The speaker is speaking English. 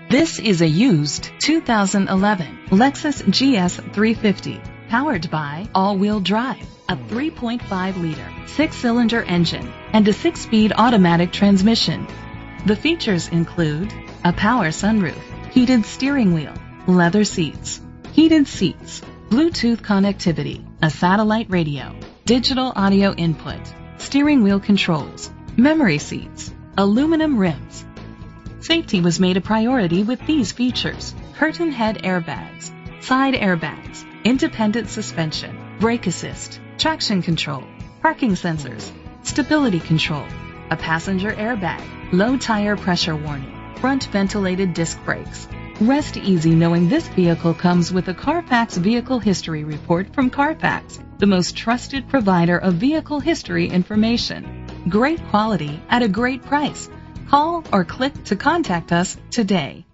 This is a used 2011 Lexus GS 350, powered by all-wheel drive, a 3.5-liter six-cylinder engine, and a six-speed automatic transmission. The features include a power sunroof, heated steering wheel, leather seats, heated seats, Bluetooth connectivity, a satellite radio, digital audio input, steering wheel controls, memory seats, aluminum rims. Safety was made a priority with these features: curtain head airbags, side airbags, independent suspension, brake assist, traction control, parking sensors, stability control, a passenger airbag, low tire pressure warning, front ventilated disc brakes. Rest easy knowing this vehicle comes with a Carfax Vehicle History Report from Carfax, the most trusted provider of vehicle history information. Great quality at a great price. Call or click to contact us today.